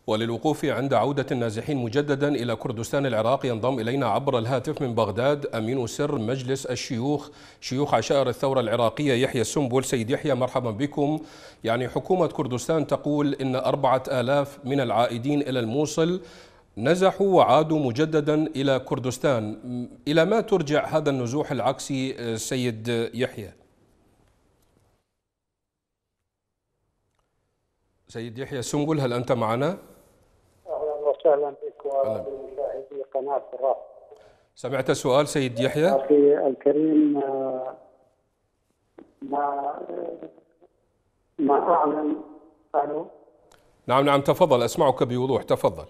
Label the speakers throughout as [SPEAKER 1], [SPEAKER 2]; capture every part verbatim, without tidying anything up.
[SPEAKER 1] وللوقوف عند عودة النازحين مجددا إلى كردستان العراق ينضم إلينا عبر الهاتف من بغداد أمين سر مجلس الشيوخ شيوخ عشائر الثورة العراقية يحيى السنبل. سيد يحيى، مرحبا بكم. يعني حكومة كردستان تقول إن أربعة آلاف من العائدين إلى الموصل نزحوا وعادوا مجددا إلى كردستان. إلى ما ترجع هذا النزوح العكسي سيد يحيى؟ سيد يحيى السنبل، هل أنت معنا؟
[SPEAKER 2] أهلا وسهلا بك وبمشاهدي قناة الرأس.
[SPEAKER 1] سمعت السؤال سيد يحيى؟
[SPEAKER 2] أخي الكريم، ما ما أعلن. ألو.
[SPEAKER 1] نعم نعم، تفضل، أسمعك بوضوح، تفضل.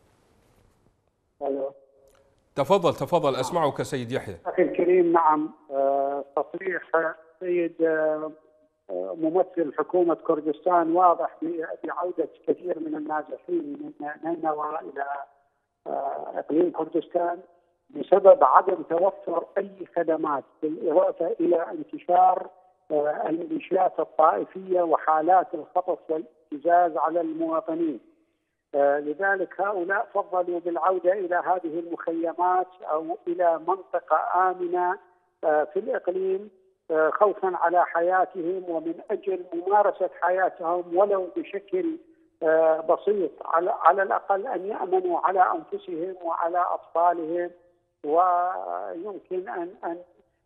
[SPEAKER 2] ألو.
[SPEAKER 1] تفضل تفضل، أسمعك سيد يحيى.
[SPEAKER 2] أخي الكريم، نعم، تصريح سيد ممثل حكومة كردستان واضح بعودة كثير من النازحين من نينوى إلى إقليم كردستان بسبب عدم توفر أي خدمات، بالإضافة إلى انتشار الميليشيات الطائفية وحالات الخطف والابتزاز على المواطنين. لذلك هؤلاء فضلوا بالعودة إلى هذه المخيمات أو إلى منطقة آمنة في الإقليم خوفا على حياتهم ومن أجل ممارسة حياتهم ولو بشكل بسيط، على الأقل أن يأمنوا على أنفسهم وعلى أطفالهم ويمكن أن أن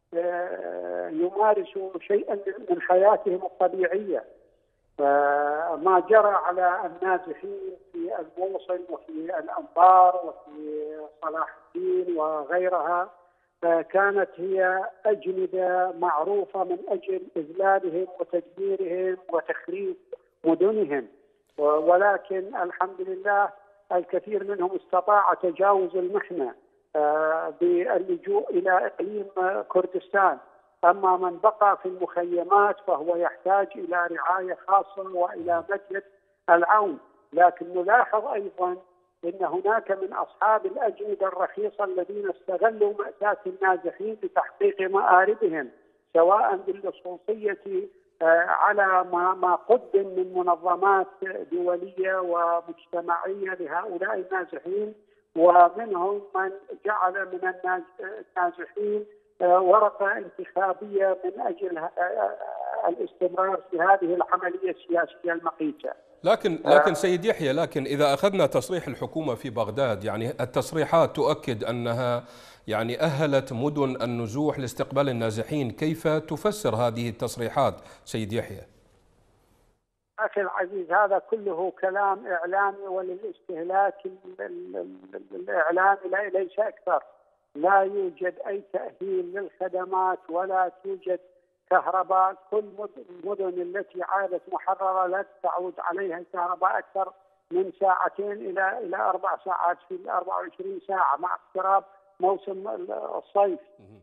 [SPEAKER 2] يمارسوا شيئا من حياتهم الطبيعية. ما جرى على النازحين في الموصل وفي الأنبار وفي صلاح الدين وغيرها كانت هي أجندة معروفة من أجل إذلالهم وتدميرهم وتخريب مدنهم، ولكن الحمد لله الكثير منهم استطاع تجاوز المحنة باللجوء إلى إقليم كردستان. أما من بقى في المخيمات فهو يحتاج إلى رعاية خاصة وإلى مجلس العون. لكن نلاحظ أيضا أن هناك من أصحاب الأجندة الرخيصة الذين استغلوا مأساة النازحين لتحقيق مآربهم، سواء باللصوصية على ما ما قدم من منظمات دولية ومجتمعية لهؤلاء النازحين، ومنهم من جعل من النازحين ورقة انتخابية من أجل الاستمرار في هذه العملية السياسية المقيتة.
[SPEAKER 1] لكن لكن سيد يحيى، لكن إذا أخذنا تصريح الحكومة في بغداد، يعني التصريحات تؤكد أنها يعني أهلت مدن النزوح لاستقبال النازحين، كيف تفسر هذه التصريحات سيد يحيى؟
[SPEAKER 2] أخي العزيز، هذا كله كلام إعلامي وللاستهلاك الإعلامي ليس أكثر. لا يوجد أي تأهيل للخدمات ولا توجد كهرباء. كل المدن التي عادت محررة لا تعود عليها الكهرباء أكثر من ساعتين إلى إلى أربع ساعات في الأربع وعشرين ساعة مع اقتراب موسم الصيف.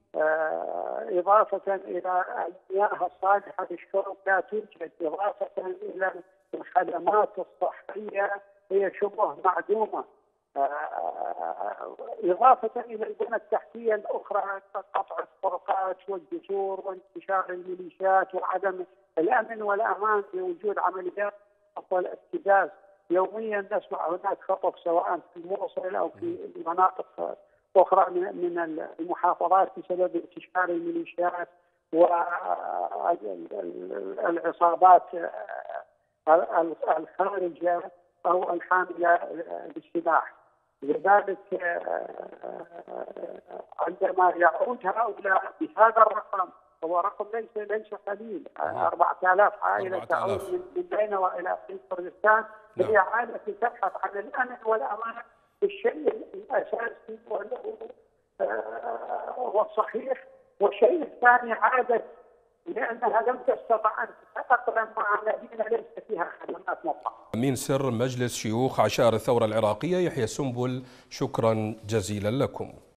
[SPEAKER 2] إضافة إلى المياه الصالحة للشرب لا توجد. إضافة إلى الخدمات الصحية هي شبه معدومة. إضافة إلى البنى التحتية الأخرى قطع الطرقات والجسور وانتشار الميليشيات وعدم الأمن والأمان بوجود عمليات والابتزاز. يوميا نسمع هناك خطف سواء في الموصل أو في مناطق أخرى من المحافظات بسبب انتشار الميليشيات والعصابات الخارجة أو الحاملة بالسلاح. لذلك عندما يعود هؤلاء بهذا الرقم، هو رقم ليس ليس قليل، أربعة آلاف عائلة تعود من نينوى إلى إقليم كردستان، هي عائلة تبحث عن الأمن والأمان، الشيء الأساسي والصحيح. والشيء الثاني عادت لأنها لم تستطع أن تتأقلم مع مدينة ليس فيها خدمات مطلقة.
[SPEAKER 1] أمين سر مجلس شيوخ عشائر الثورة العراقية يحيى السنبل، شكرا جزيلا لكم.